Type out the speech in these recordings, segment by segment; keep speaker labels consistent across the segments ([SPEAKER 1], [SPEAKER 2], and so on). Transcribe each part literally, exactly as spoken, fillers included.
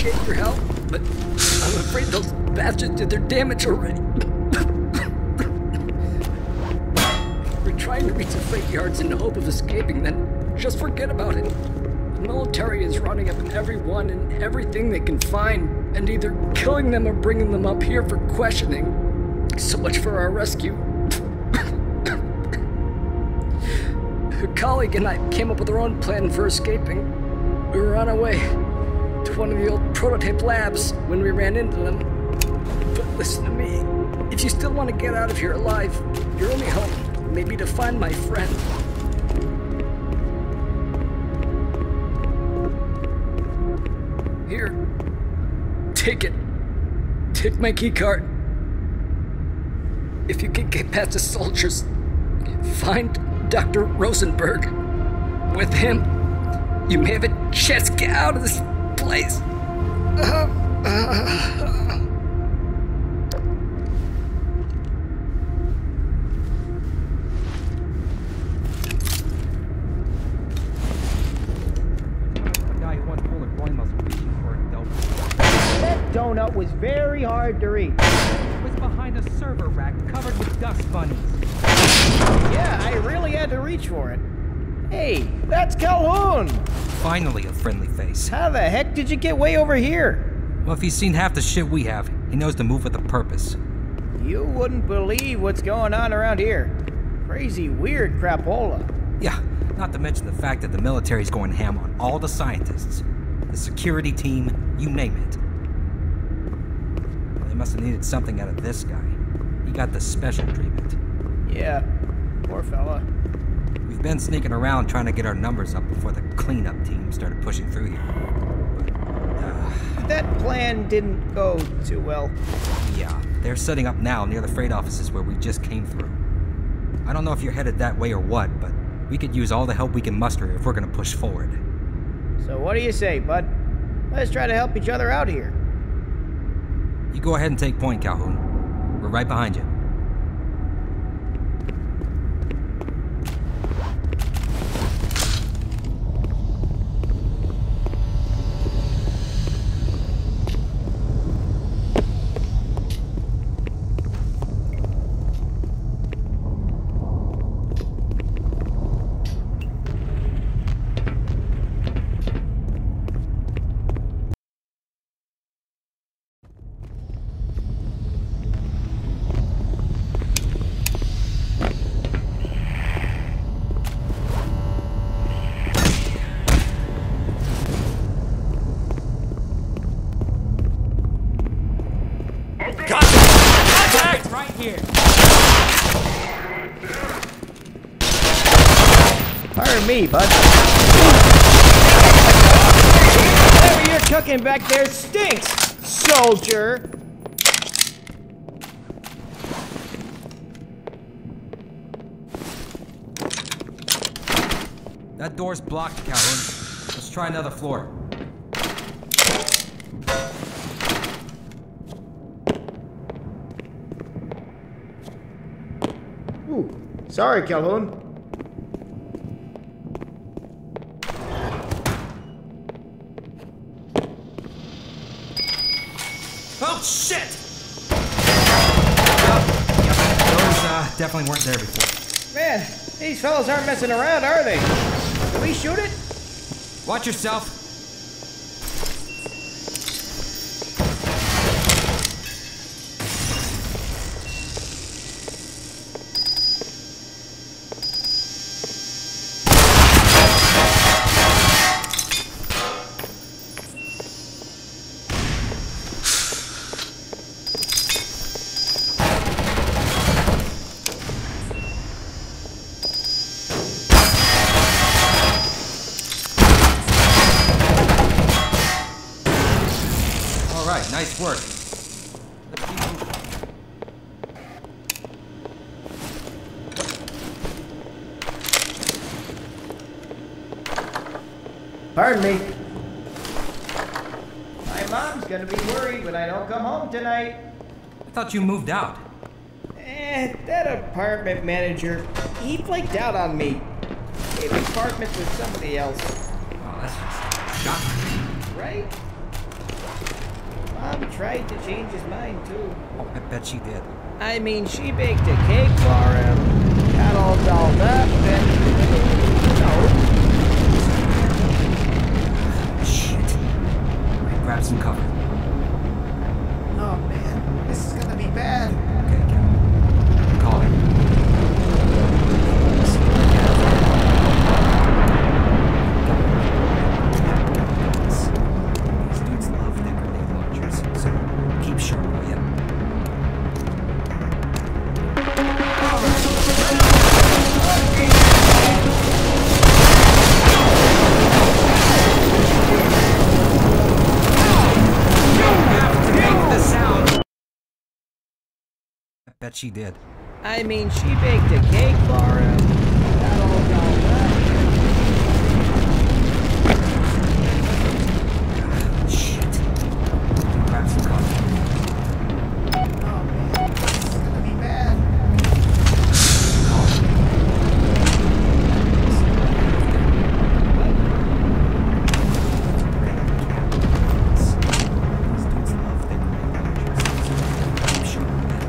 [SPEAKER 1] appreciate your help, but I'm afraid those bastards did their damage already. If we're trying to reach the freight yards in the hope of escaping, then just forget about it. The military is rounding up everyone and everything they can find, and either killing them or bringing them up here for questioning. So much for our rescue. A colleague and I came up with our own plan for escaping. We were on our way to one of the old prototype labs when we ran into them. But listen to me. If you still want to get out of here alive, your only hope may be to find my friend. Here. Take it. Take my keycard. If you can get past the soldiers, find Doctor Rosenberg. With him, you may have a chance to get out of this place. Uh, uh.
[SPEAKER 2] The guy who once pulled a groin muscle reaching for a donut.
[SPEAKER 3] That donut was very hard to reach.
[SPEAKER 2] It was behind a server rack covered with dust bunnies.
[SPEAKER 3] Yeah, I really had to reach for it. Hey, that's Calhoun!
[SPEAKER 2] Finally, a friendly face.
[SPEAKER 3] How the heck did you get way over here?
[SPEAKER 2] Well, if he's seen half the shit we have, he knows to move with a purpose.
[SPEAKER 3] You wouldn't believe what's going on around here. Crazy, weird crapola.
[SPEAKER 2] Yeah, not to mention the fact that the military's going ham on all the scientists. The security team, you name it. Well, they must have needed something out of this guy. He got the special treatment.
[SPEAKER 3] Yeah, poor fella.
[SPEAKER 2] We've been sneaking around trying to get our numbers up before the cleanup team started pushing through here. But, uh...
[SPEAKER 3] that plan didn't go too well.
[SPEAKER 2] Yeah, they're setting up now near the freight offices where we just came through. I don't know if you're headed that way or what, but we could use all the help we can muster if we're gonna push forward.
[SPEAKER 3] So what do you say, bud? Let's try to help each other out here.
[SPEAKER 2] You go ahead and take point, Calhoun. We're right behind you.
[SPEAKER 3] Pardon me, bud. Whatever you're cooking back there stinks, soldier!
[SPEAKER 2] That door's blocked, Calhoun. Let's try another floor.
[SPEAKER 3] Ooh, sorry, Calhoun.
[SPEAKER 2] Oh, shit! Yep, yep. Those uh, definitely weren't there before.
[SPEAKER 3] Man, these fellas aren't messing around, are they? Can we shoot it?
[SPEAKER 2] Watch yourself. Nice work. Let's keep moving.
[SPEAKER 3] Pardon me. My mom's gonna be worried when I don't come home tonight.
[SPEAKER 2] I thought you moved out.
[SPEAKER 3] Eh, that apartment manager, he flaked out on me. Gave the apartment to somebody else.
[SPEAKER 2] Oh, that's just shocking.
[SPEAKER 3] Right? Mom tried to change his mind, too.
[SPEAKER 2] Oh, I bet she did.
[SPEAKER 3] I mean, she baked a cake for him, got all dolled up, and... No.
[SPEAKER 2] Shit. Right, grab some cover.
[SPEAKER 4] Oh man, this is gonna be bad.
[SPEAKER 2] Okay, okay. Call him. These dudes love their grenade launchers, so keep sharp, will ya? I bet she did.
[SPEAKER 3] I mean, she baked a cake for him, got all dolled up.
[SPEAKER 2] Shit. Grab some coffee.
[SPEAKER 4] Oh man, this is gonna be bad.
[SPEAKER 2] These dudes love their grenade launchers, so keep sharp, will ya?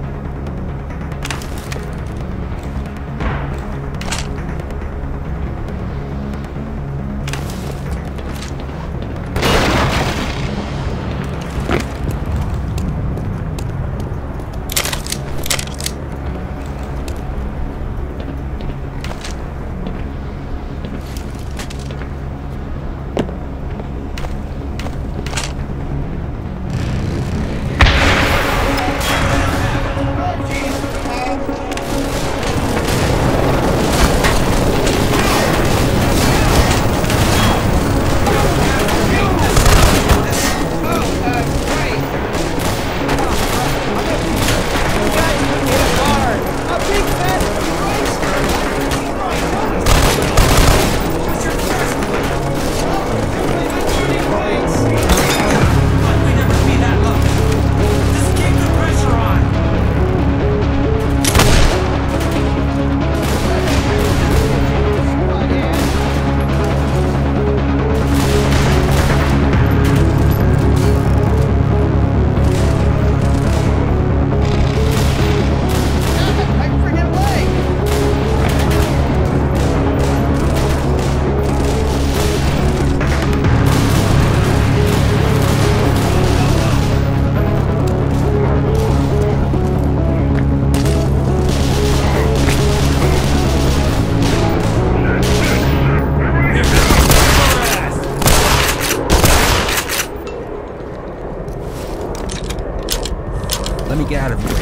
[SPEAKER 2] Let me get out of here.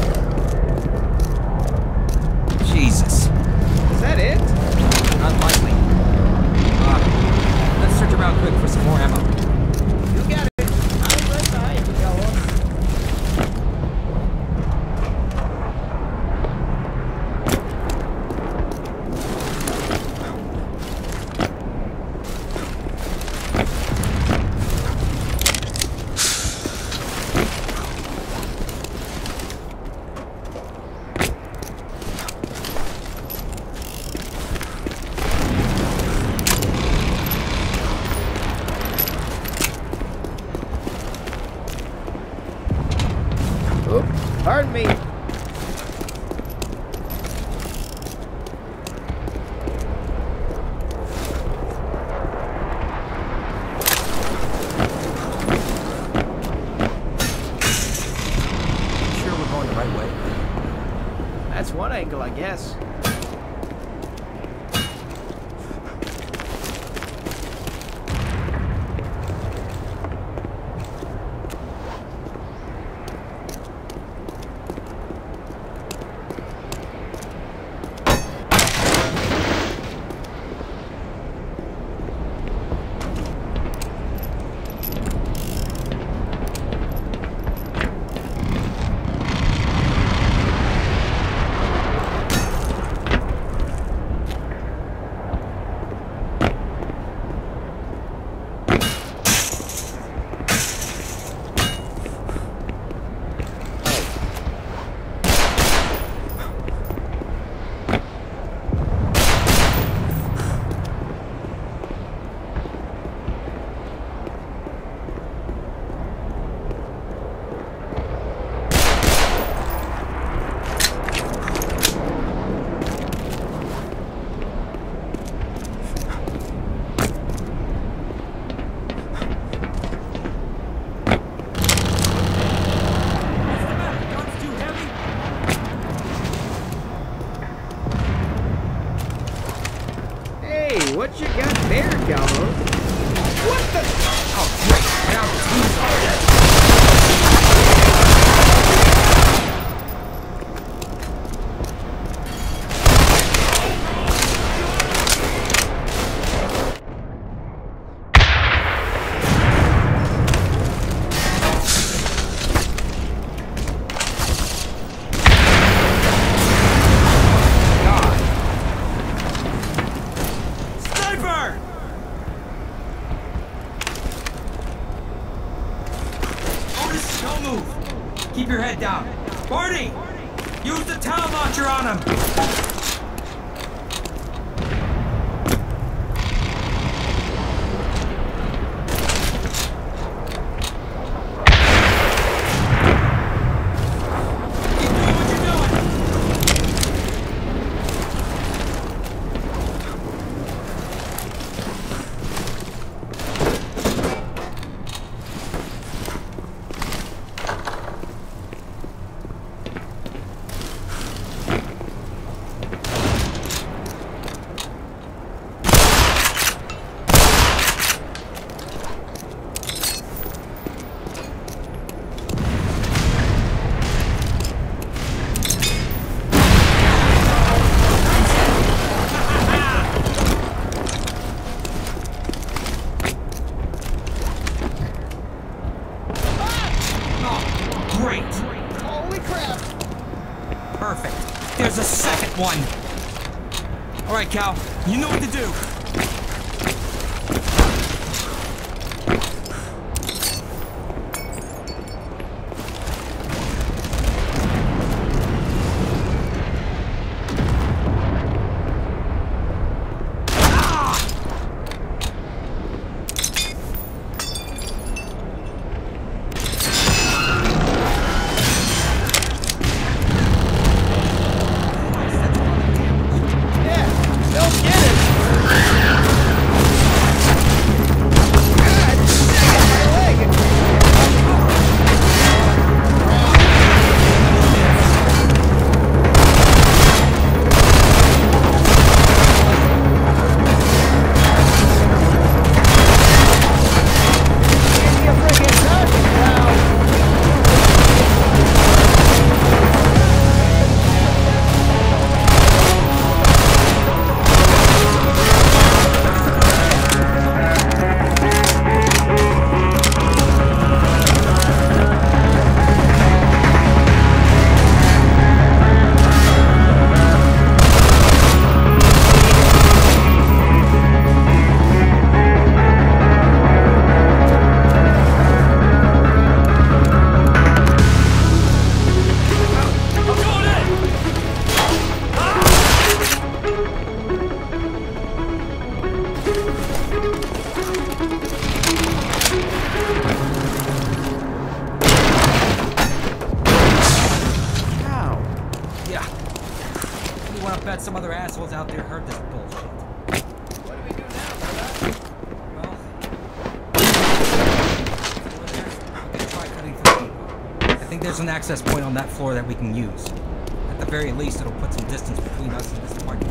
[SPEAKER 2] Jesus.
[SPEAKER 3] Is that it?
[SPEAKER 2] Unlikely. Uh, let's search around quick for some more ammo.
[SPEAKER 3] You got it. I'm right behind you, fella. Oh, pardon me.
[SPEAKER 2] Sure we're going the right way?
[SPEAKER 3] That's one angle, I guess. Hey, what you got there, Calhoun? What the?
[SPEAKER 2] Oh, great. Now the team's all dead. Keep your head down. Barney! Use the town launcher on him! Perfect. There's a second one. All right, Cal. You know what to do. I bet some other assholes out there heard this bullshit.
[SPEAKER 4] What do we do now, brother?
[SPEAKER 2] Well, over there, we can try cutting through. I think there's an access point on that floor that we can use. At the very least, it'll put some distance between us and this party.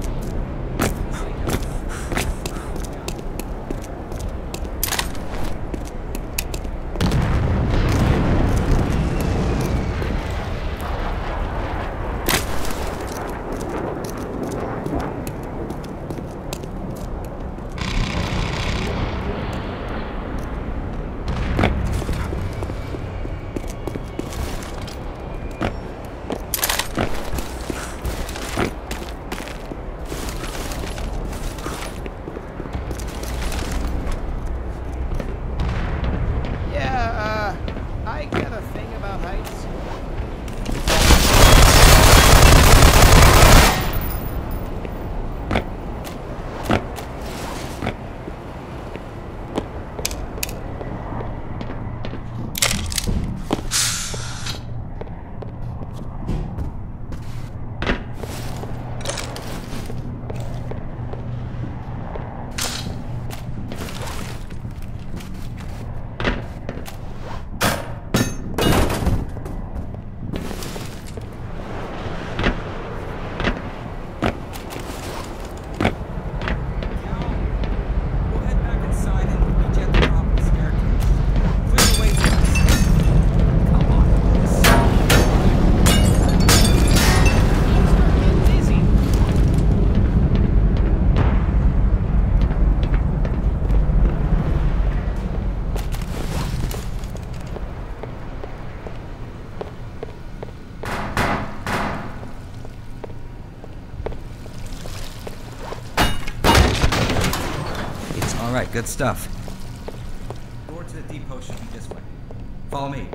[SPEAKER 2] Alright, good stuff. Door to the depot should be this way. Follow me.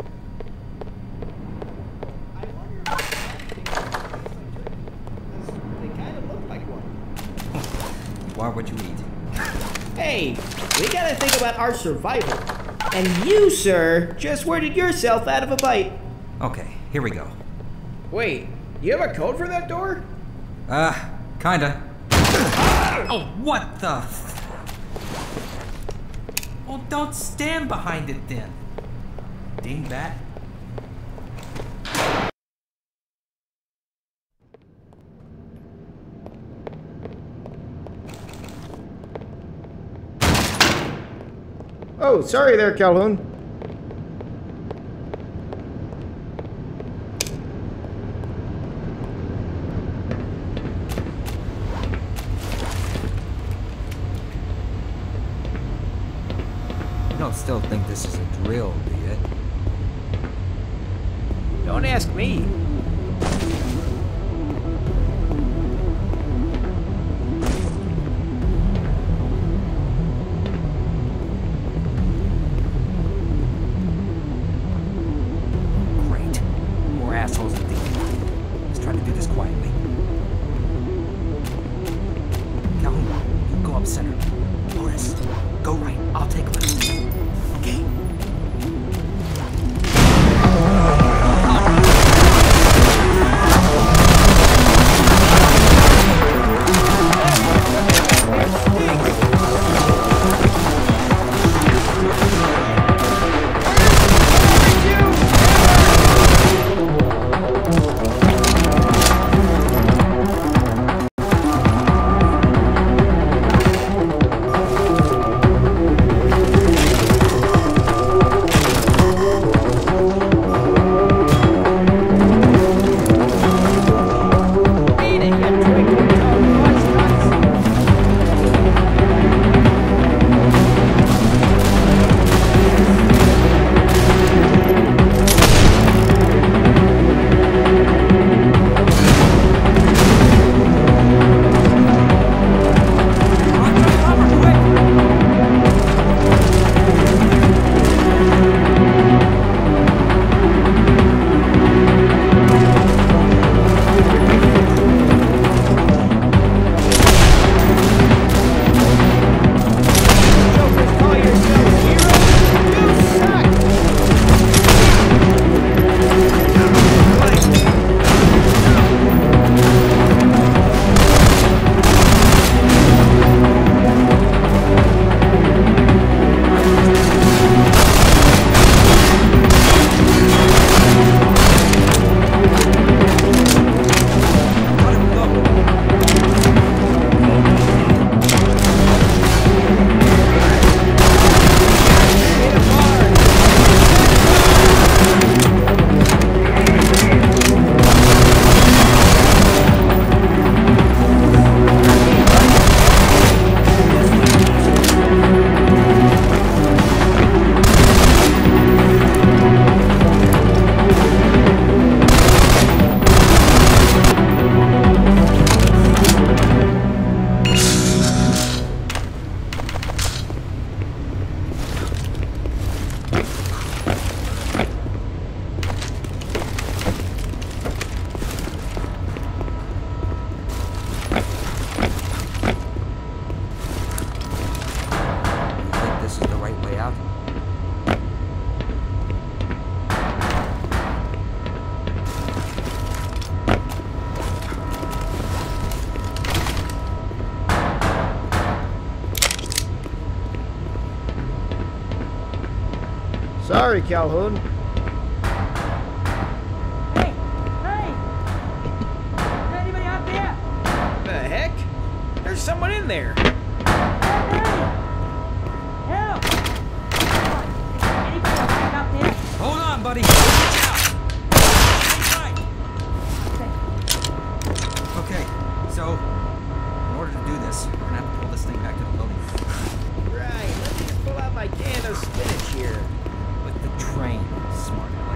[SPEAKER 3] I wonder if they kind of look like one.
[SPEAKER 2] Why would you eat?
[SPEAKER 3] Hey, we gotta think about our survival. And you, sir, just worded yourself out of a bite.
[SPEAKER 2] Okay, here we go.
[SPEAKER 3] Wait, you have a code for that door?
[SPEAKER 2] Uh, kinda. Oh, what the f- Oh, don't stand behind it then. Dingbat.
[SPEAKER 3] Oh, sorry there, Calhoun.
[SPEAKER 2] You don't still think this is a drill, do you?
[SPEAKER 3] Don't ask me.
[SPEAKER 2] Great. More assholes than these. Let's try to do this quietly. Calhoun, you go up center. Boris, go right. I'll take left. Okay?
[SPEAKER 3] Sorry, Calhoun.
[SPEAKER 5] Hey! Hey! Is there anybody out there?
[SPEAKER 3] The heck? There's someone in there.
[SPEAKER 5] Help! Anybody alive out there?
[SPEAKER 2] Hold on, buddy. Watch out. Hang tight. Okay, so in order to do this, we're gonna have to pull this thing back to the loading bay.
[SPEAKER 3] Right, let me just pull out my can of spinach here.
[SPEAKER 2] With the train, smart aleck.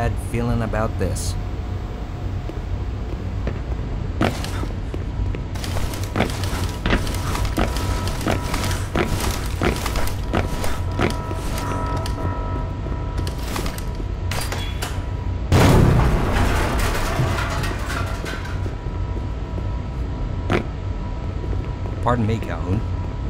[SPEAKER 2] bad feeling about this. Pardon me, Calhoun.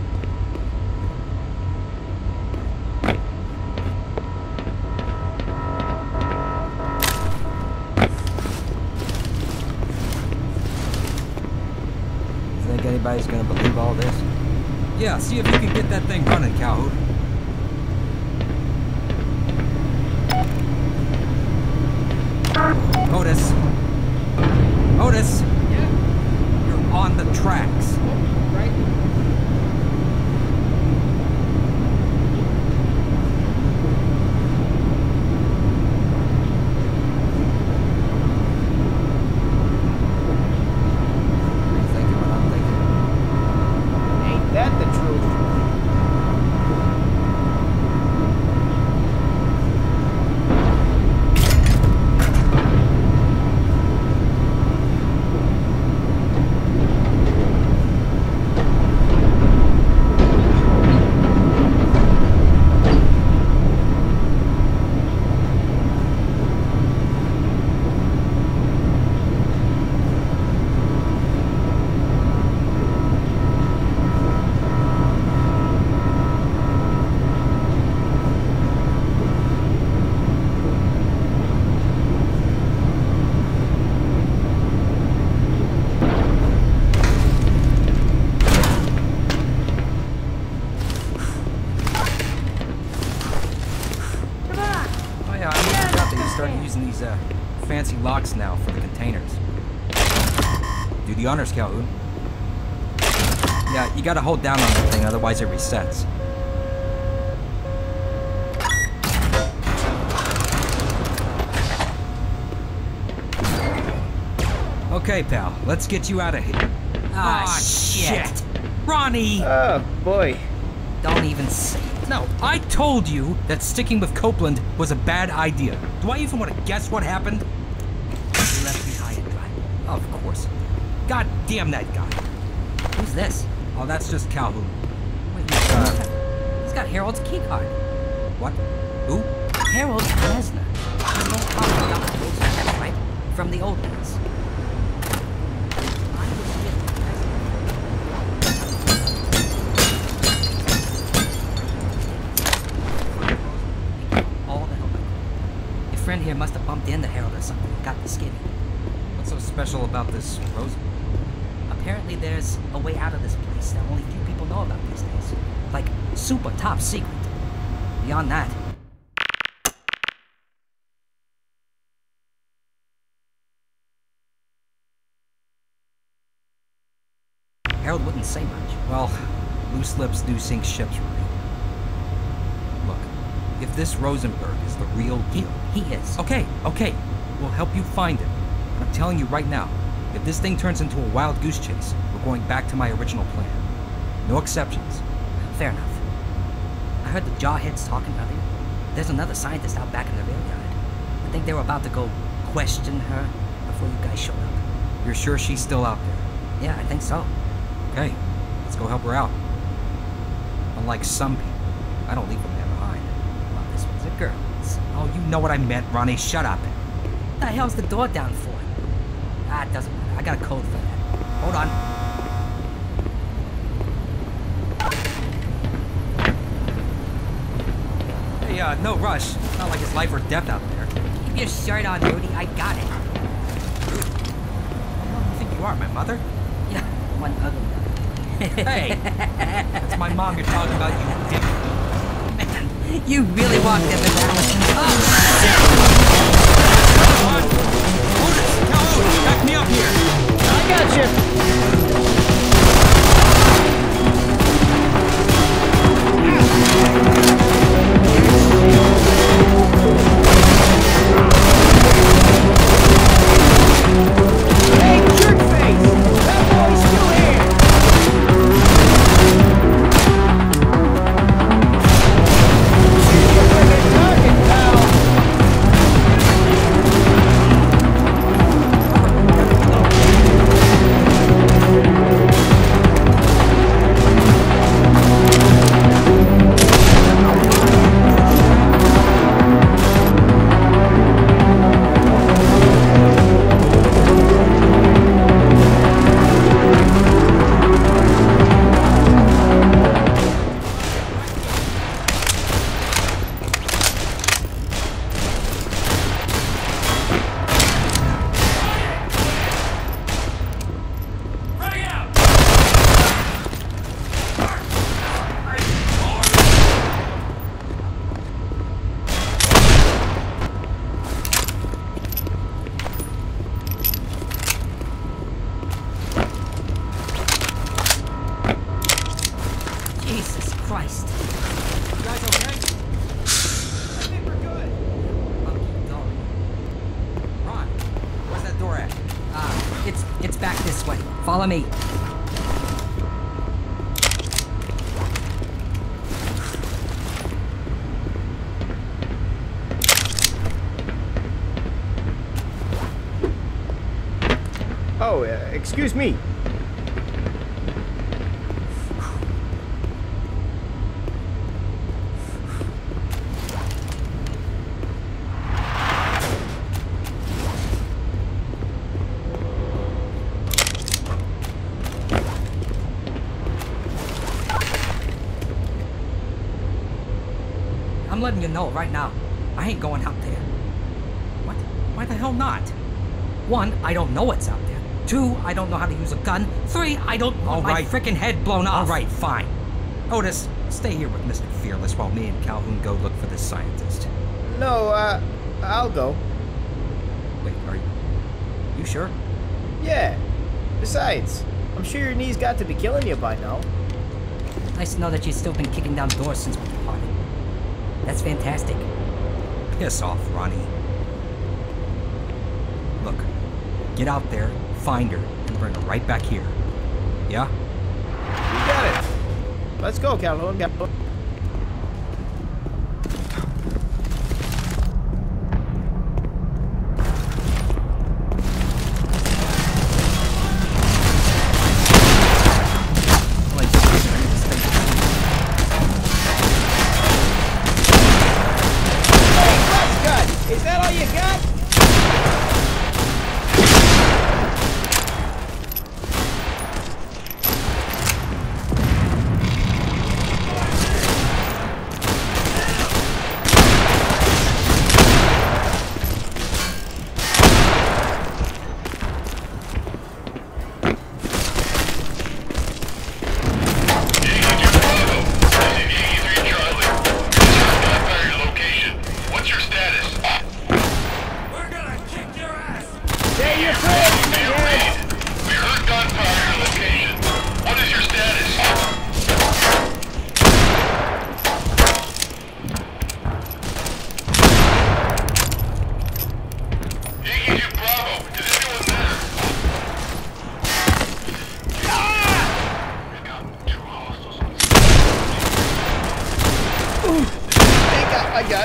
[SPEAKER 2] Think anybody's gonna believe all this? Yeah, see if you can get that thing running, Calhoun. Otis! Otis!
[SPEAKER 4] Yeah.
[SPEAKER 2] You're on the tracks.
[SPEAKER 4] Right.
[SPEAKER 2] You're thinking what I'm thinking.
[SPEAKER 3] Ain't that the truth?
[SPEAKER 2] Oh yeah, I forgot that you started using these uh, fancy locks now for the containers. Do the honors, Calhoun. Yeah, you gotta hold down on that thing, otherwise it resets. Okay, pal, let's get you out of here.
[SPEAKER 5] Ah,
[SPEAKER 2] Aw,
[SPEAKER 5] shit.
[SPEAKER 2] Ronnie!
[SPEAKER 3] Oh, boy.
[SPEAKER 5] Don't even say it.
[SPEAKER 2] No, I told you that sticking with Copeland was a bad idea. Do I even want to guess what happened?
[SPEAKER 5] You left me high and dry.
[SPEAKER 2] Of course. God damn that guy.
[SPEAKER 5] Who's this?
[SPEAKER 2] Oh, that's just Calhoun.
[SPEAKER 5] Wait, he's, uh, he's got Harold's key card.
[SPEAKER 2] What? Who?
[SPEAKER 5] Harold Lesnar. You know how Doctor Rosen, right? From the old days. I was with Lesnar. All the help I could. Your friend here must have bumped into Harold or something. Got the skinny.
[SPEAKER 2] What's so special about this Rosen?
[SPEAKER 5] Apparently there's a way out of this place that only few people know about these days. Like, super top secret. Beyond that, Harold wouldn't say much.
[SPEAKER 2] Well, loose lips do sink ships, Ronnie. Look, if this Rosenberg is the real
[SPEAKER 5] He,
[SPEAKER 2] deal...
[SPEAKER 5] he is.
[SPEAKER 2] Okay, okay, we'll help you find it. But I'm telling you right now, if this thing turns into a wild goose chase, we're going back to my original plan. No exceptions.
[SPEAKER 5] Fair enough. I heard the jawheads talking earlier. There's another scientist out back in the rail yard. I think they were about to go question her before you guys showed up.
[SPEAKER 2] You're sure she's still out there?
[SPEAKER 5] Yeah, I think so.
[SPEAKER 2] Okay, let's go help her out. Unlike some people, I don't leave a man behind.
[SPEAKER 5] Well, this one's a girl. So
[SPEAKER 2] Oh, you know what I meant, Ronnie. Shut up.
[SPEAKER 5] what the hell's the door down for? Ah, it doesn't matter. I got a code for that. Hold on.
[SPEAKER 2] Hey, uh, no rush. It's not like it's life or death out there.
[SPEAKER 5] Keep your shirt on, Rudy. I got it.
[SPEAKER 2] Who do you think you are, my mother?
[SPEAKER 5] Yeah, one ugly one.
[SPEAKER 2] Hey! That's my mom you're talking about, you dick.
[SPEAKER 5] Man, you really walked into that. Oh,
[SPEAKER 2] Otis! Calhoun! Back me up here!
[SPEAKER 3] I got you. Hey, jerkface! That boy's still here! You're a target, pal!
[SPEAKER 5] Christ.
[SPEAKER 2] You guys okay?
[SPEAKER 3] I think we're good.
[SPEAKER 2] Hunky-dory. Ron, where's that door at?
[SPEAKER 5] Ah, it's it's back this way. Follow me.
[SPEAKER 3] Oh, uh, excuse me.
[SPEAKER 5] I'm letting you know right now. I ain't going out there.
[SPEAKER 2] What? Why the hell not?
[SPEAKER 5] One, I don't know what's out there. Two, I don't know how to use a gun. Three, I don't want
[SPEAKER 2] All
[SPEAKER 5] my
[SPEAKER 2] right.
[SPEAKER 5] frickin' head blown off.
[SPEAKER 2] All right, fine. Otis, stay here with Mister Fearless while me and Calhoun go look for this scientist.
[SPEAKER 3] No, uh, I'll go.
[SPEAKER 2] Wait, are you... You sure?
[SPEAKER 3] Yeah. Besides, I'm sure your knees got to be killing you by now.
[SPEAKER 5] Nice to know that you've still been kicking down doors since we departed. That's fantastic.
[SPEAKER 2] Piss off, Ronnie. Look, get out there, find her, and bring her right back here. Yeah?
[SPEAKER 3] You got it. Let's go, Calhoun. Calhoun. Is that all you got? I got.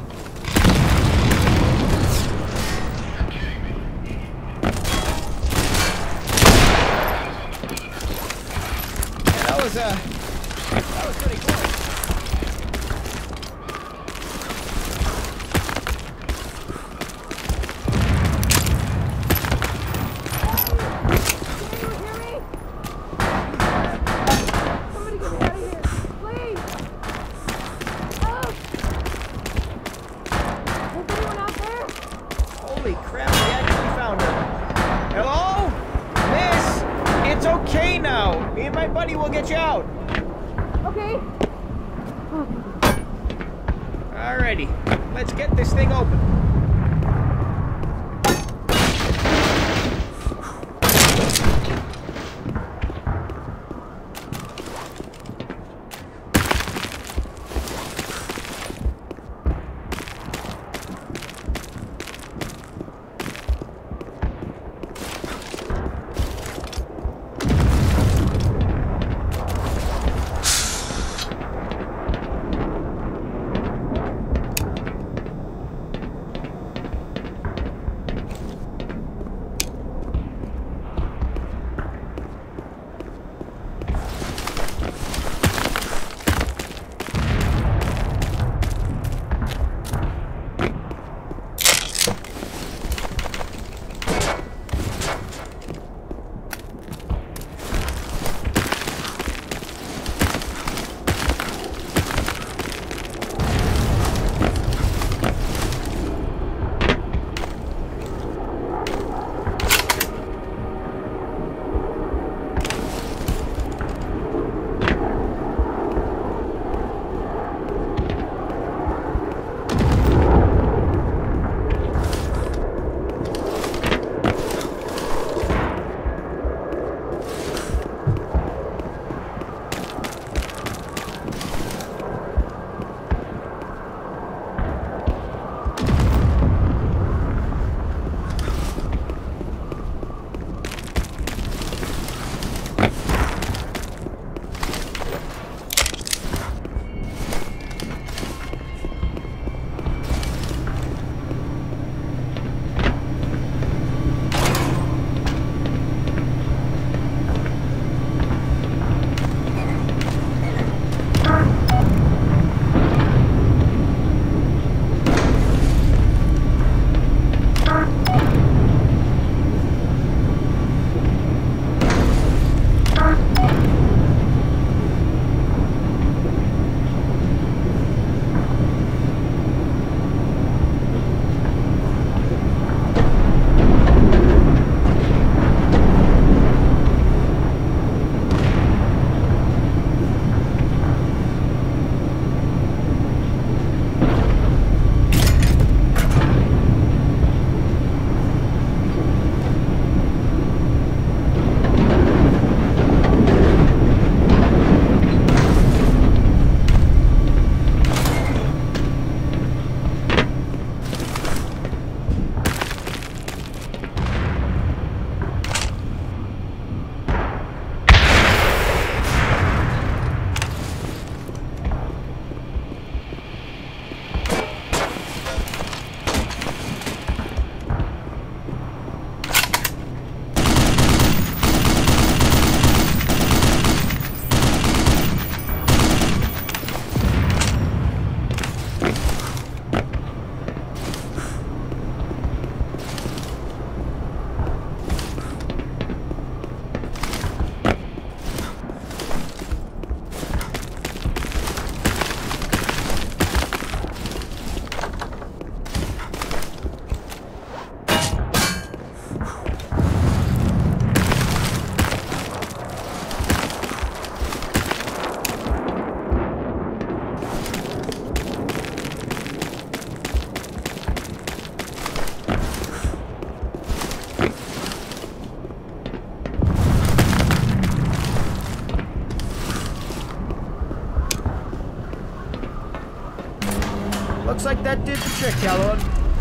[SPEAKER 3] Yeah, that was uh, that was pretty close. Holy crap, we actually found her. Hello? Miss, it's okay now. Me and my buddy will get you out.
[SPEAKER 6] Okay.
[SPEAKER 3] Alrighty, let's get this thing open. Looks like that did the trick, Calhoun.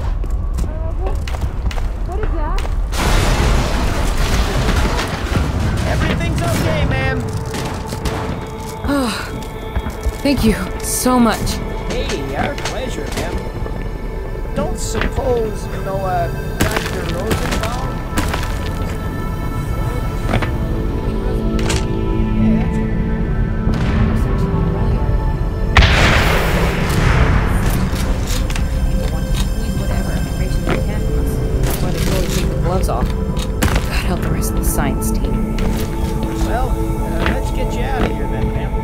[SPEAKER 6] What is that?
[SPEAKER 3] Everything's okay, ma'am.
[SPEAKER 6] Oh, thank you so much.
[SPEAKER 3] Hey, our pleasure, ma'am. Don't suppose you know, uh, Doctor Rosenbaum? Yeah, that's it.
[SPEAKER 6] People want to squeeze whatever information they can from us. That's why they totally take the gloves off. God help the rest of the science team.
[SPEAKER 3] Well, uh, let's get you out of here then, ma'am.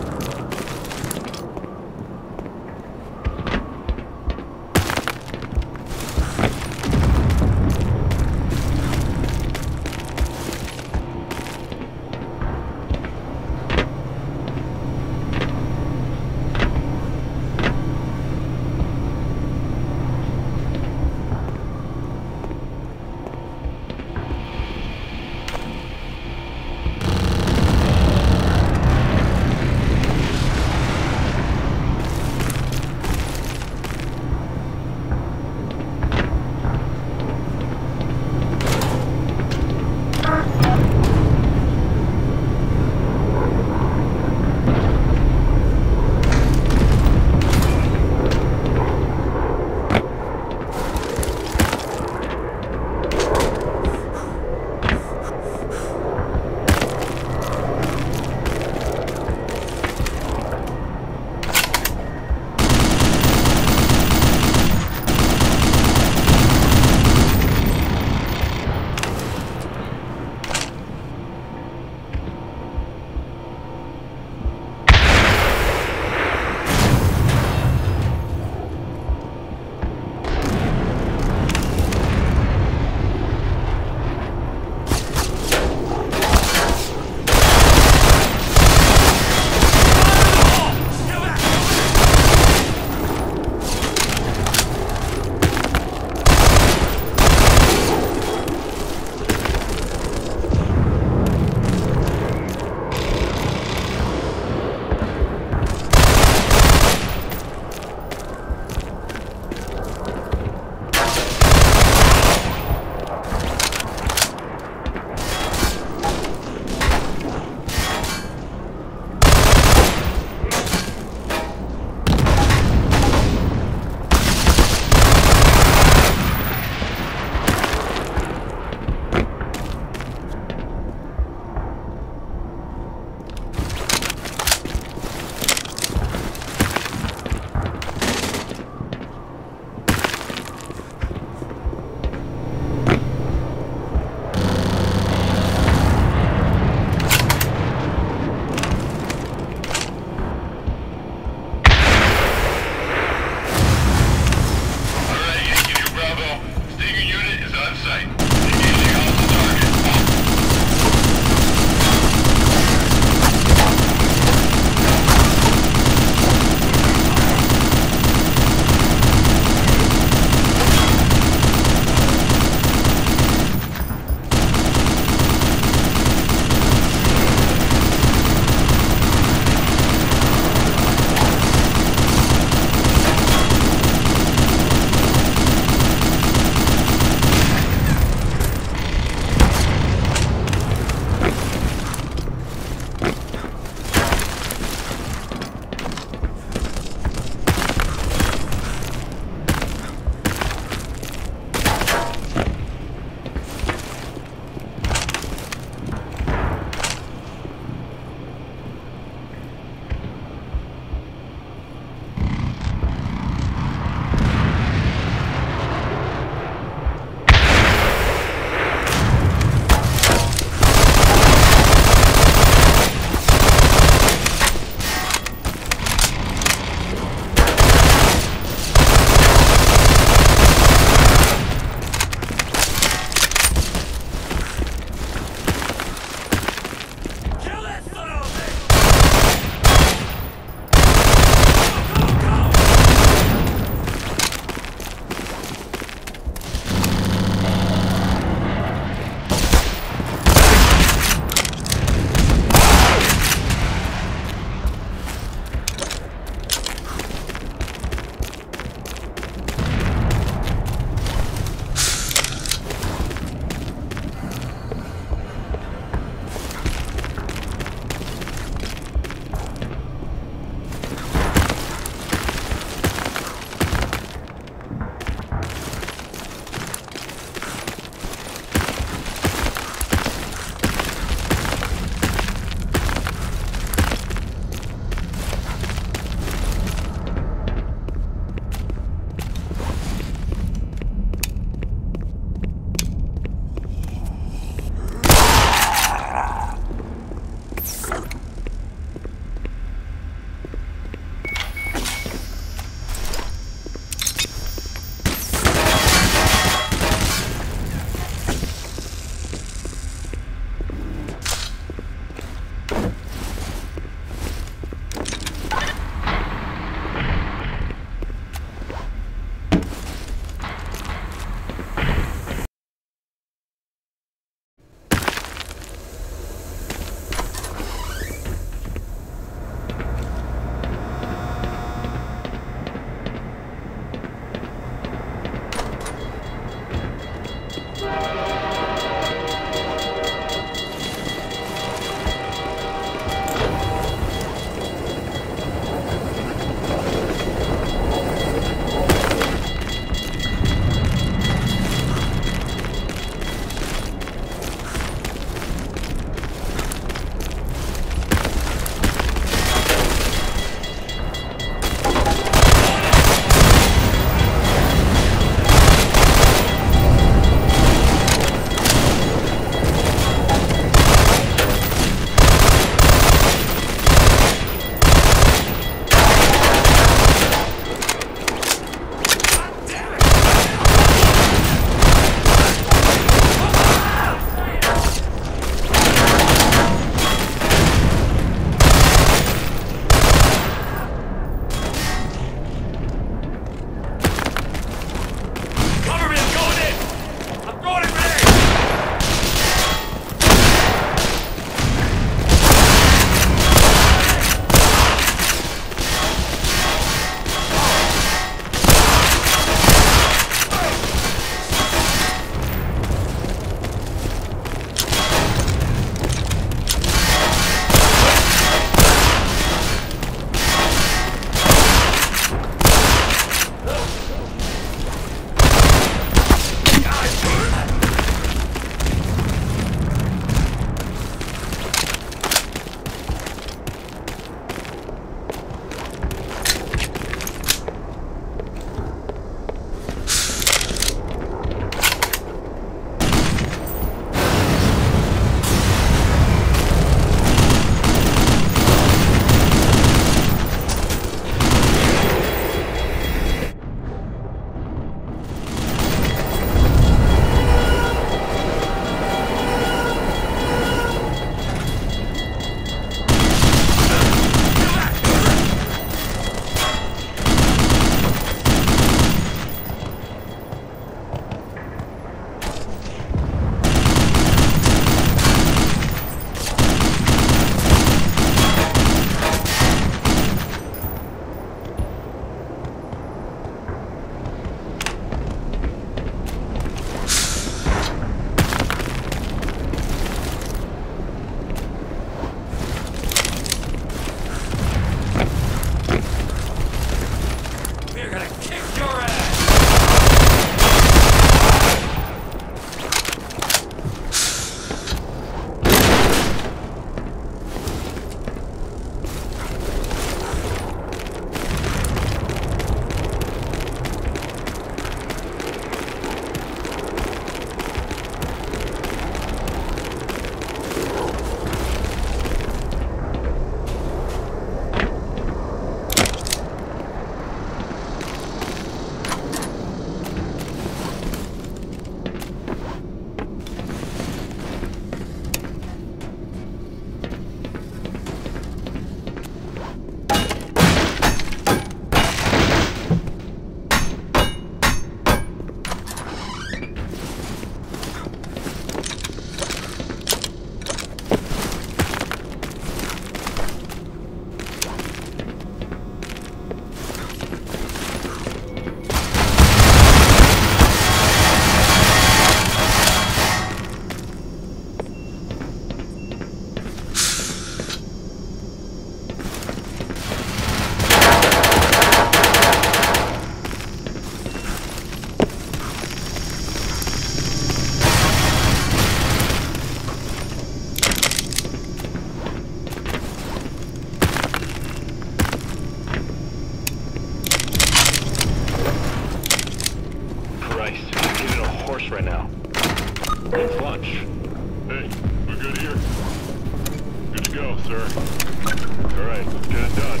[SPEAKER 7] Nice. Getting a horse right now. Thanks lunch. Hey, we're good here? Good to go, sir. Alright, let's get it done.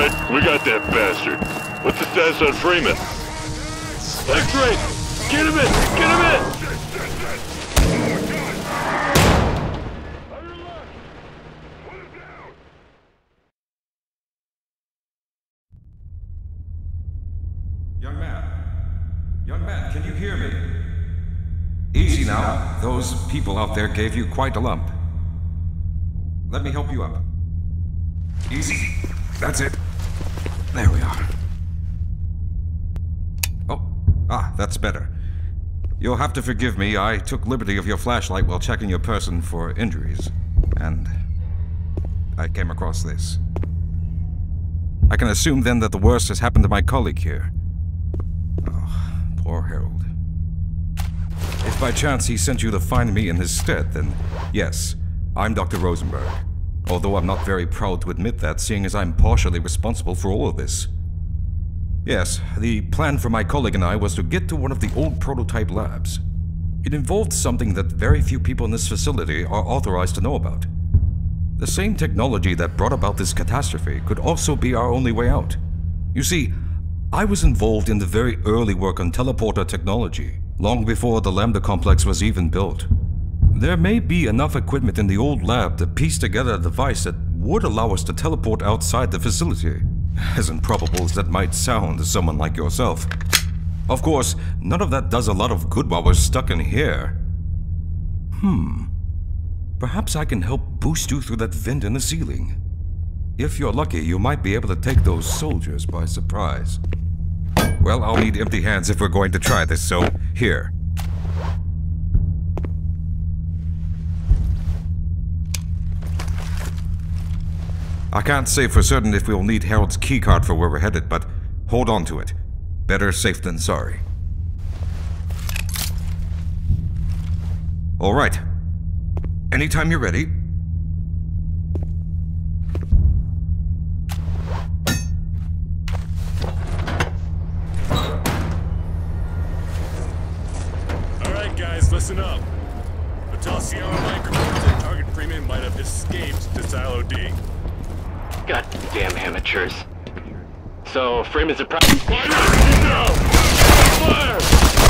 [SPEAKER 7] it. We got that bastard. What's the status on Freeman? X-ray! Get him in! Get him in!
[SPEAKER 8] Young man. Young man, can you hear me? Easy now. Those people out there gave you quite a lump. Let me help you up. Easy. That's it. There we are. Oh, ah, that's better. You'll have to forgive me. I took liberty of your flashlight while checking your person for injuries. And I came across this. I can assume then that the worst has happened to my colleague here. Oh, poor Harold. If by chance he sent you to find me in his stead, then yes, I'm Doctor Rosenberg. Although I'm not very proud to admit that, seeing as I'm partially responsible for all of this. Yes, the plan for my colleague and I was to get to one of the old prototype labs. It involved something that very few people in this facility are authorized to know about. The same technology that brought about this catastrophe could also be our only way out. You see, I was involved in the very early work on teleporter technology, long before the Lambda complex was even built. There may be enough equipment in the old lab to piece together a device that would allow us to teleport outside the facility, as improbable as that might sound to someone like yourself. Of course, none of that does a lot of good while we're stuck in here. Hmm. Perhaps I can help boost you through that vent in the ceiling. If you're lucky, you might be able to take those soldiers by surprise. Well, I'll need empty hands if we're going to try this, so here. I can't say for certain if we'll need Harold's keycard for where we're headed, but hold on to it. Better safe than sorry. All right. Anytime you're ready.
[SPEAKER 7] All right, guys, listen up. Hotel Sierra Mike reports that target Freeman might have escaped to Silo D.
[SPEAKER 9] Goddamn amateurs. So, Freeman's a pro-
[SPEAKER 7] Fire! No! Fire!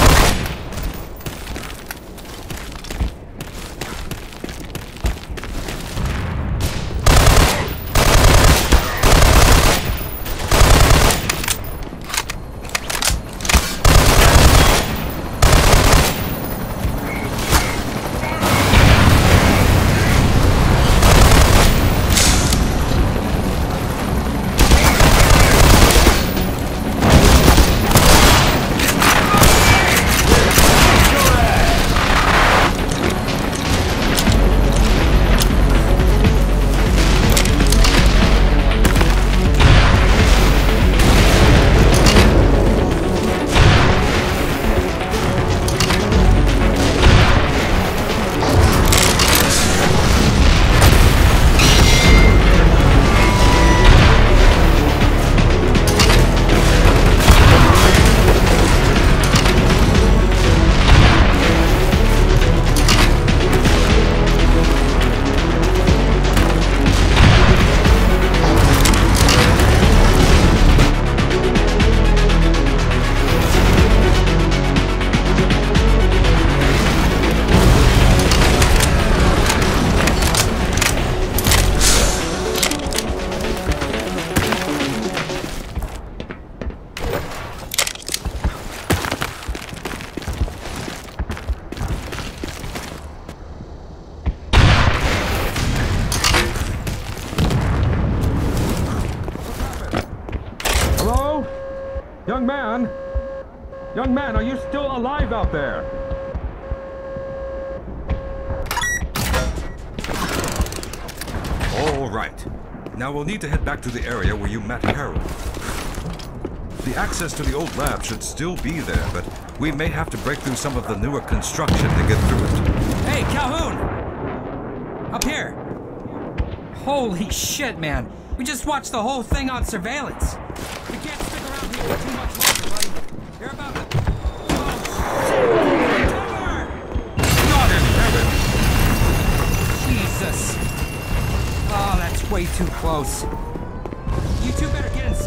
[SPEAKER 8] Young man! Young man, are you still alive out there? All right. Now we'll need to head back to the area where you met Harold. The access to the old lab should still be there, but we may have to break through some of the newer construction to get through it.
[SPEAKER 2] Hey, Calhoun! Up here! Holy shit, man! We just watched the whole thing on surveillance! We can't stick around here for too much longer, buddy! They're about to... Oh, shit! Cover!
[SPEAKER 8] God in heaven!
[SPEAKER 2] Jesus! Oh, that's way too close. You two better get inside.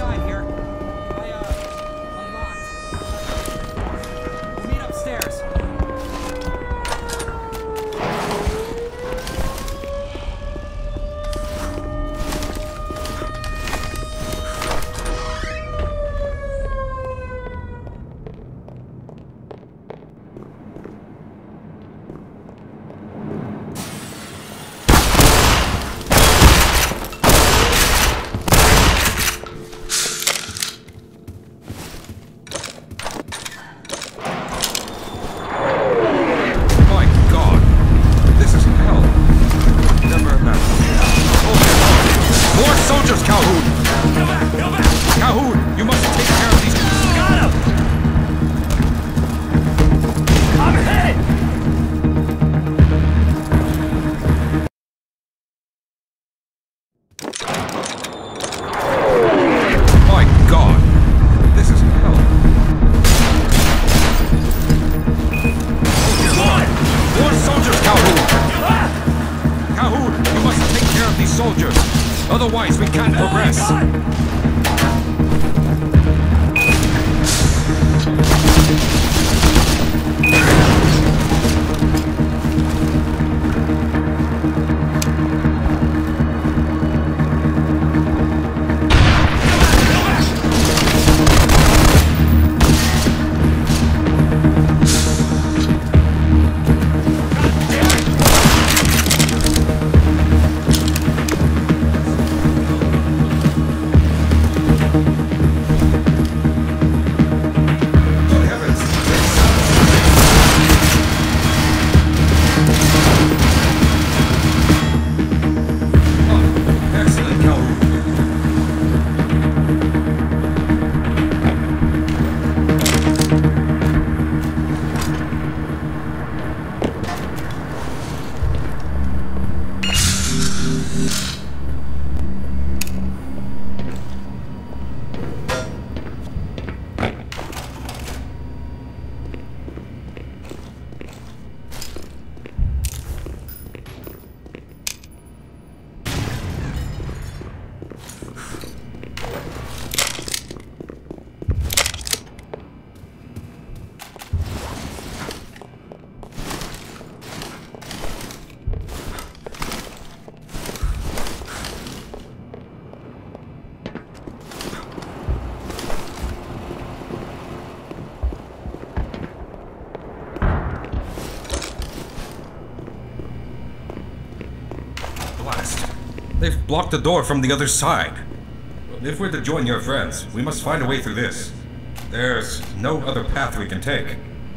[SPEAKER 8] blocked the door from the other side. If we're to join your friends, we must find a way through this. There's no other path we can take.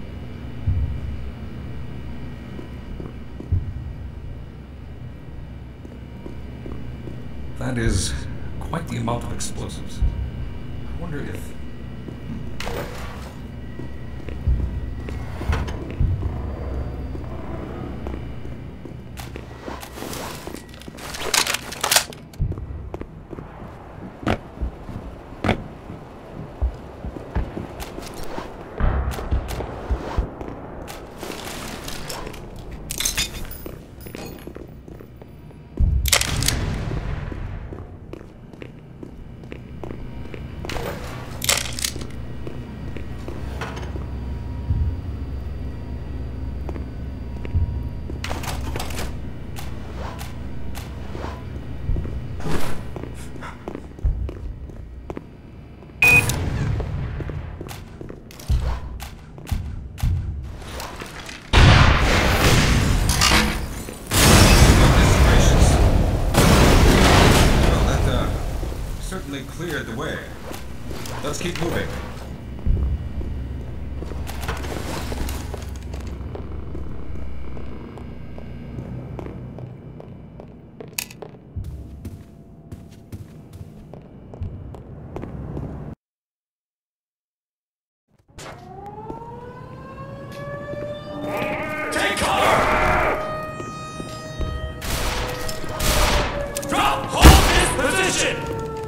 [SPEAKER 8] That is quite the amount of explosives. I wonder if... cleared the way. Let's keep moving.
[SPEAKER 10] Take cover! Drop! Hold this position!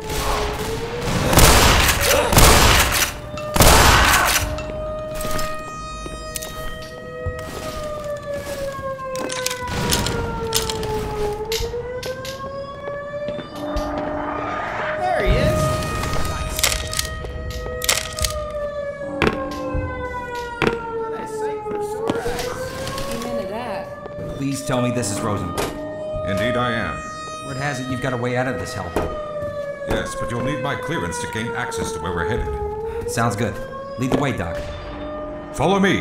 [SPEAKER 2] Please tell me this is Rosenberg.
[SPEAKER 8] Indeed I am.
[SPEAKER 2] Word has it you've got a way out of this hellhole.
[SPEAKER 8] Yes, but you'll need my clearance to gain access to where we're headed.
[SPEAKER 2] Sounds good. Lead the way, Doc.
[SPEAKER 8] Follow me.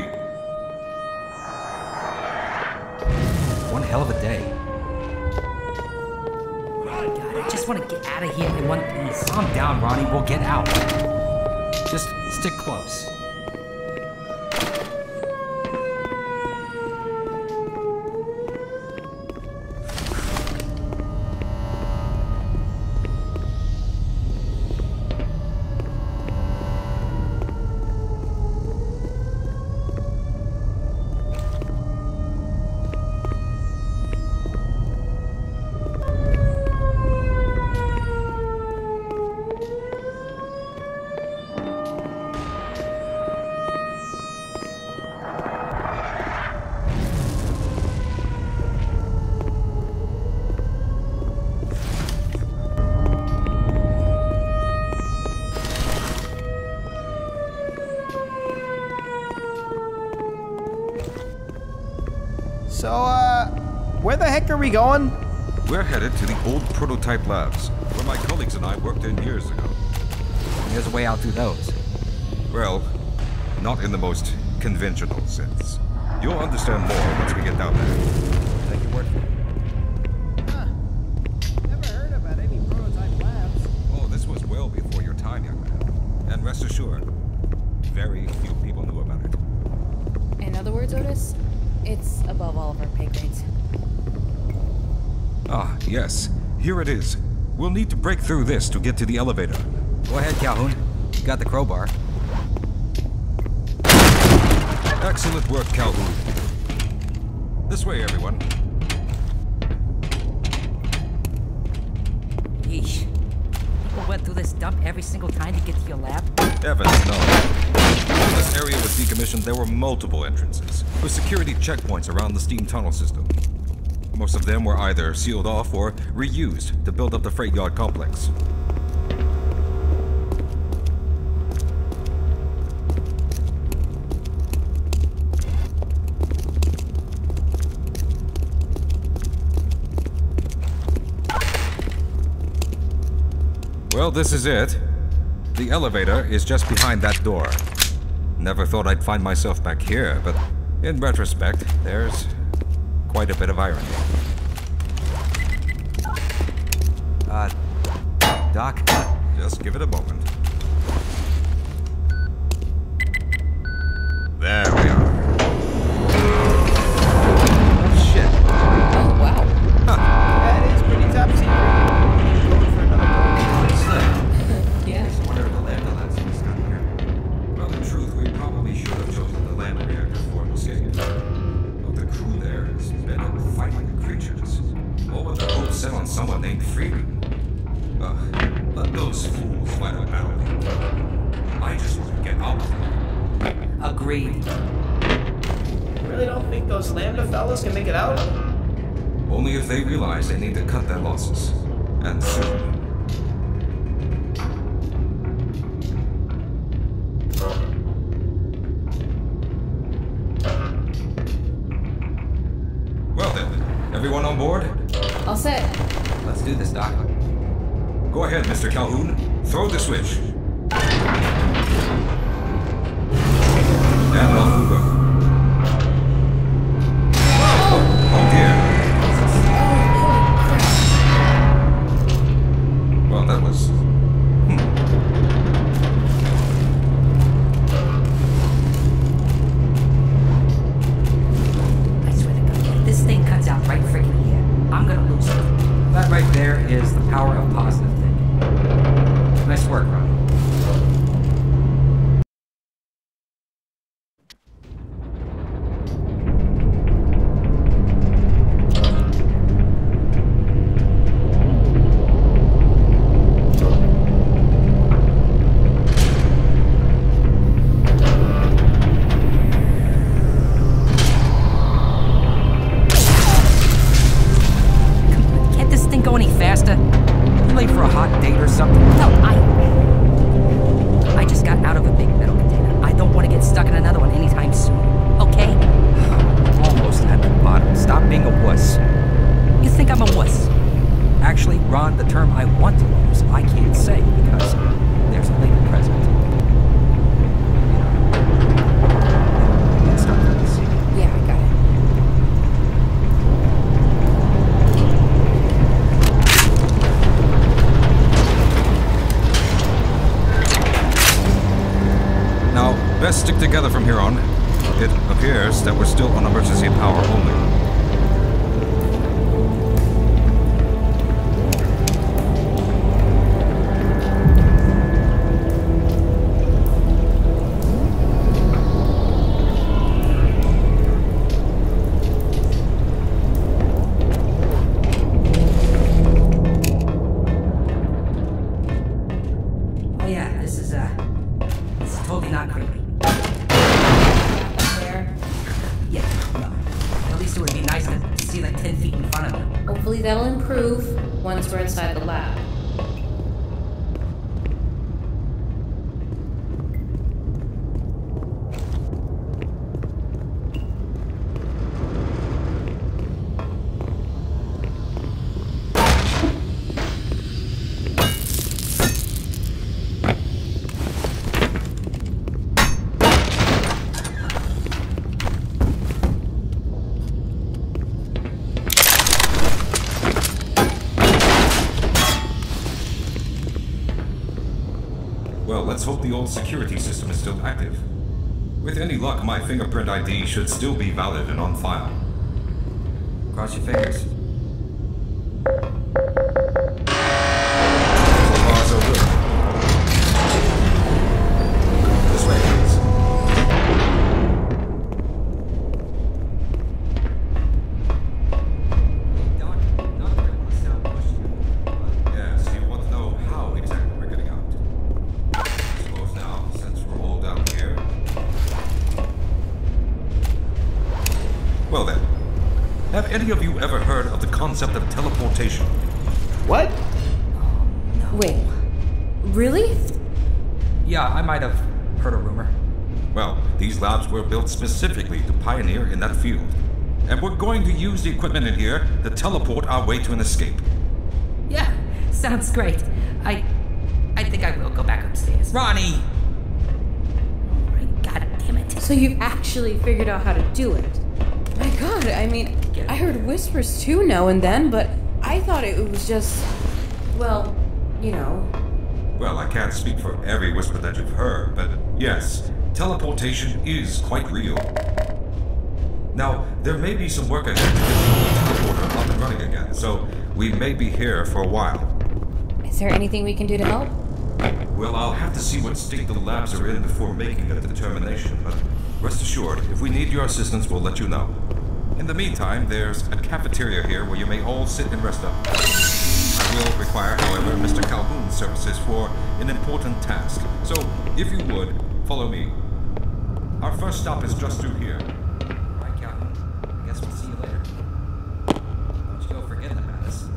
[SPEAKER 2] One hell of a day.
[SPEAKER 5] God, I just want to get out of here in one piece.
[SPEAKER 2] Calm down, Ronnie. We'll get out. Just stick close.
[SPEAKER 3] So, uh, where the heck are we going?
[SPEAKER 8] We're headed to the old prototype labs, where my colleagues and I worked in years ago.
[SPEAKER 2] There's a way out through those.
[SPEAKER 8] Well, not in the most conventional sense. You'll understand more once we get down there.
[SPEAKER 2] Take your word for it.
[SPEAKER 3] Huh. Never heard about any prototype labs.
[SPEAKER 8] Oh, this was well before your time, young man. And rest assured, very few people knew about it.
[SPEAKER 6] In other words, Otis, it's above all of our pay grades.
[SPEAKER 8] Ah, yes. Here it is. We'll need to break through this to get to the elevator.
[SPEAKER 2] Go ahead, Calhoun. You got the crowbar.
[SPEAKER 8] Excellent work, Calhoun. This way, everyone.
[SPEAKER 5] Yeesh. People went through this dump every single time to get to your lab?
[SPEAKER 8] Evans, no. When this area was decommissioned, there were multiple entrances, with security checkpoints around the steam tunnel system. Most of them were either sealed off or reused to build up the freight yard complex. Well, this is it. The elevator is just behind that door. Never thought I'd find myself back here, but in retrospect, there's quite a bit of irony. Uh, Doc? Just give it a moment. There we are. Oh, shit.
[SPEAKER 6] Oh, wow.
[SPEAKER 8] Huh.
[SPEAKER 3] That is pretty top secret. Going for another go.
[SPEAKER 6] Yeah.
[SPEAKER 8] I wonder if the lambda last was got here. Well, in truth, we probably should have chosen the lambda reactor for escape. But the crew there has been fighting the creatures. All with the hope set on someone named Freeman. Ugh, let those fools fight a battle. I just want to get out of here.
[SPEAKER 5] Agreed.
[SPEAKER 3] Really don't think those Lambda fellas can make it out?
[SPEAKER 8] Only if they realize they need to cut their losses. And soon. Well then, everyone on board?
[SPEAKER 6] All set.
[SPEAKER 5] Let's do this, Doc.
[SPEAKER 8] Go ahead, Mister Calhoun. Throw the switch. And off we go. Oh dear. Well, that was... Hmm.
[SPEAKER 5] I swear to God, if this thing cuts out right freaking here, I'm gonna lose it. That right there is the power of positive thinking. Nice work, Ron.
[SPEAKER 8] Best stick together from here on. It appears that we're still on emergency power only.
[SPEAKER 5] Oh yeah, this is, uh, this is totally not creepy. Yeah, well, at least it would be nice to see like ten feet in front of me.
[SPEAKER 6] Hopefully that'll improve once we're inside the lab.
[SPEAKER 8] Well, let's hope the old security system is still active. With any luck, my fingerprint I D should still be valid and on file.
[SPEAKER 5] Cross your fingers.
[SPEAKER 8] So far, so good. This way, please.
[SPEAKER 5] Doc, not that I want to sound pushy.
[SPEAKER 8] Yes, you want to know how exactly we're getting out. I suppose now, since we're all down here. Well then, have any of you ever heard of the concept of teleportation?
[SPEAKER 3] What?
[SPEAKER 6] Wait, really?
[SPEAKER 2] Yeah, I might have heard a rumor.
[SPEAKER 8] Well, these labs were built specifically to pioneer in that field. And we're going to use the equipment in here to teleport our way to an escape.
[SPEAKER 5] Yeah, sounds great. I, I think I will go back upstairs.
[SPEAKER 2] Ronnie!
[SPEAKER 5] God damn it.
[SPEAKER 6] So you've actually figured out how to do it? My God, I mean, I heard whispers too now and then, but I thought it was just Well, you know.
[SPEAKER 8] Well, I can't speak for every whisper that you've heard, but yes, teleportation is quite real. Now, there may be some work ahead to get the teleporter up and running again, so we may be here for a while.
[SPEAKER 6] Is there anything we can do to help?
[SPEAKER 8] Well, I'll have to see what state the labs are in before making a determination, but rest assured, if we need your assistance, we'll let you know. In the meantime, there's a cafeteria here where you may all sit and rest up. I will require, however, Mister Calhoun's services for an important task, so if you would, follow me. Our first stop is just through here.
[SPEAKER 5] Alright, Calhoun. I guess we'll see you later. Don't you go forgetting about us.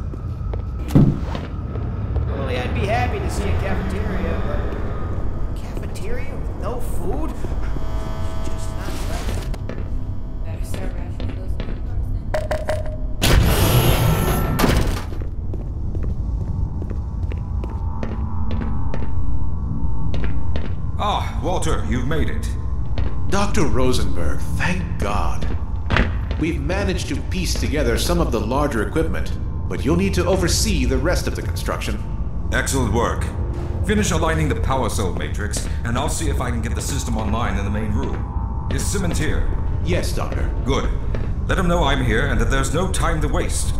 [SPEAKER 3] Well, yeah, I'd be happy to see a cafeteria, but cafeteria with no food? Just not right.
[SPEAKER 6] Better start rationing those food cars then.
[SPEAKER 8] Ah, Walter, you've made it.
[SPEAKER 11] Doctor Rosenberg, thank God. We've managed to piece together some of the larger equipment, but you'll need to oversee the rest of the construction.
[SPEAKER 8] Excellent work. Finish aligning the power cell matrix, and I'll see if I can get the system online in the main room. Is Simmons here?
[SPEAKER 11] Yes, Doctor.
[SPEAKER 8] Good. Let him know I'm here and that there's no time to waste.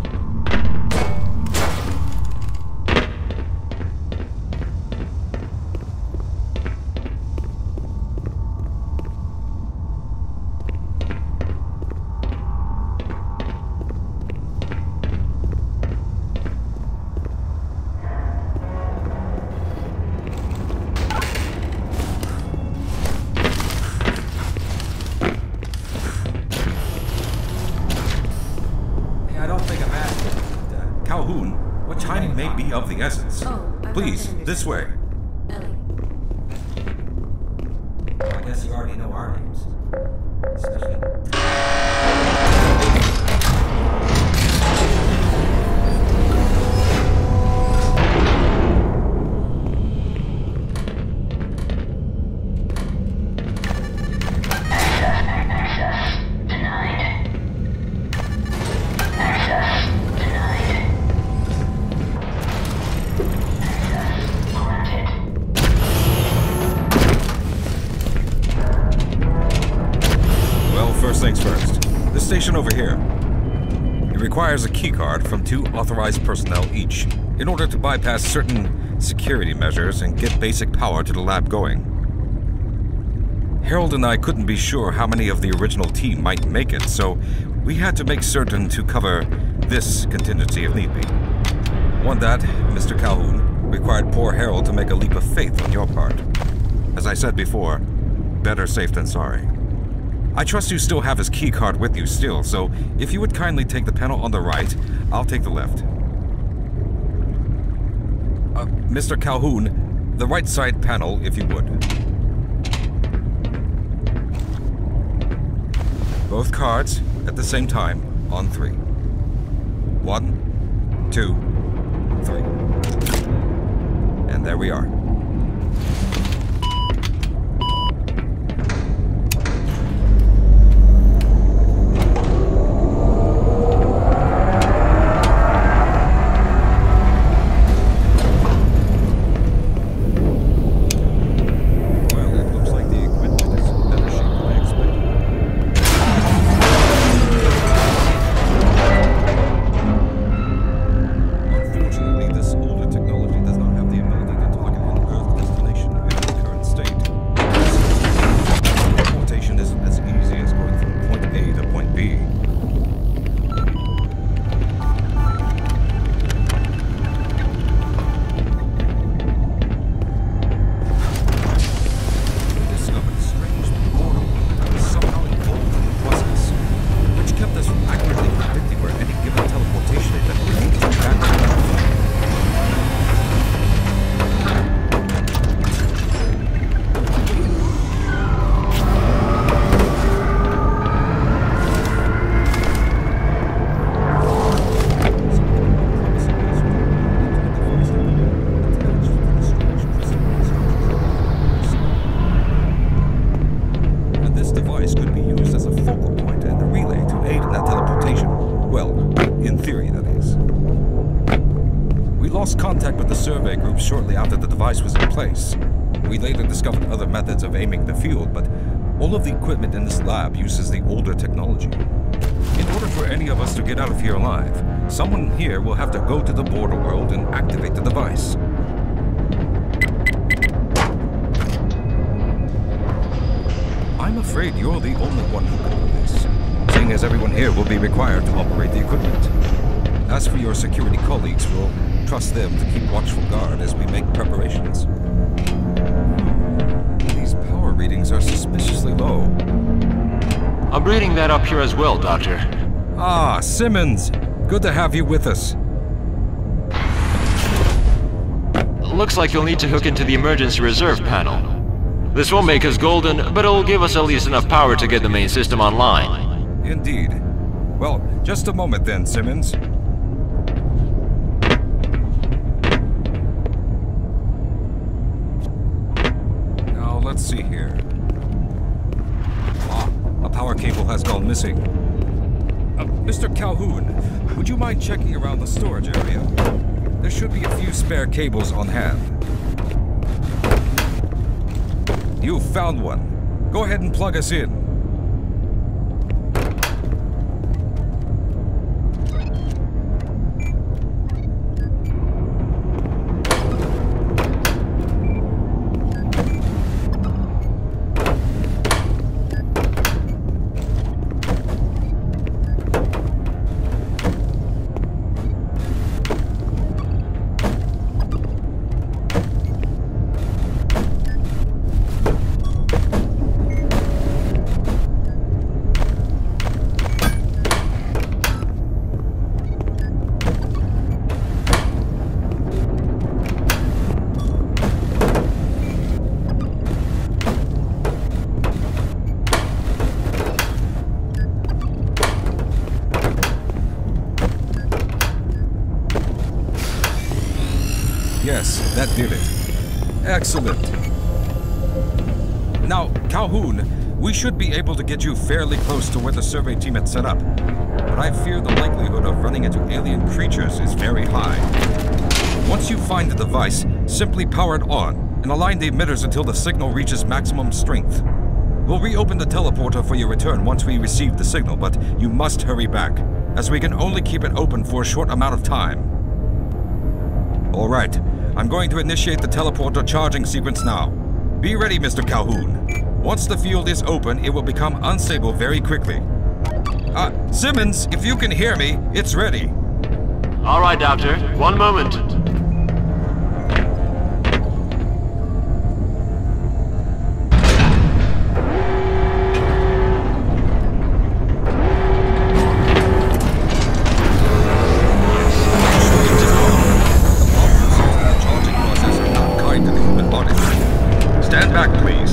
[SPEAKER 8] Of the essence.
[SPEAKER 6] Oh, I
[SPEAKER 8] Please, this way.
[SPEAKER 6] Ellie.
[SPEAKER 5] Well, I guess you already know our names. Especially...
[SPEAKER 8] First things first. This station over here. It requires a keycard from two authorized personnel each in order to bypass certain security measures and get basic power to the lab going. Harold and I couldn't be sure how many of the original team might make it, so we had to make certain to cover this contingency if need be. One that, Mister Calhoun, required poor Harold to make a leap of faith on your part. As I said before, better safe than sorry. I trust you still have his keycard with you still, so if you would kindly take the panel on the right, I'll take the left. Uh, Mister Calhoun, the right side panel, if you would. Both cards at the same time on three. One, two, three. And there we are. device was in place. We later discovered other methods of aiming the field, but all of the equipment in this lab uses the older technology. In order for any of us to get out of here alive, someone here will have to go to the border world and activate the device. I'm afraid you're the only one who can do this, seeing as everyone here will be required to operate the equipment. As for your security colleagues, we'll trust them to keep watchful guard as we make preparations. These power readings are suspiciously low.
[SPEAKER 12] I'm reading that up here as well, Doctor.
[SPEAKER 8] Ah, Simmons! Good to have you with us.
[SPEAKER 12] Looks like you'll need to hook into the emergency reserve panel. This won't make us golden, but it'll give us at least enough power to get the main system online.
[SPEAKER 8] Indeed. Well, just a moment then, Simmons. Now, let's see here. Ah, a power cable has gone missing. Uh, Mister Calhoun, would you mind checking around the storage area? There should be a few spare cables on hand. You found one. Go ahead and plug us in. Yes, that did it. Excellent. Now, Calhoun, we should be able to get you fairly close to where the survey team had set up. But I fear the likelihood of running into alien creatures is very high. Once you find the device, simply power it on and align the emitters until the signal reaches maximum strength. We'll reopen the teleporter for your return once we receive the signal, but you must hurry back, as we can only keep it open for a short amount of time. All right. I'm going to initiate the teleporter charging sequence now. Be ready, Mister Calhoun. Once the field is open, it will become unstable very quickly. Uh, Simmons, if you can hear me, it's ready.
[SPEAKER 12] All right, Doctor. One moment.
[SPEAKER 8] Stand back, please.